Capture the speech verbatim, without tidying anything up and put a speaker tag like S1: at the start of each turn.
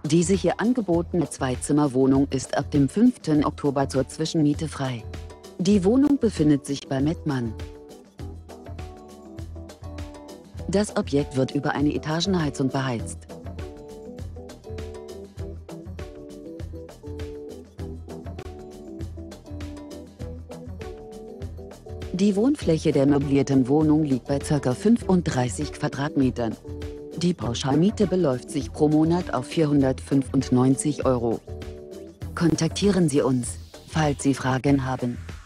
S1: Diese hier angebotene Zweizimmerwohnung ist ab dem fünften Oktober zur Zwischenmiete frei. Die Wohnung befindet sich bei Mettmann. Das Objekt wird über eine Etagenheizung beheizt. Die Wohnfläche der möblierten Wohnung liegt bei ca. fünfunddreißig Quadratmetern. Die Pauschalmiete beläuft sich pro Monat auf vierhundertfünfundneunzig Euro. Kontaktieren Sie uns, falls Sie Fragen haben.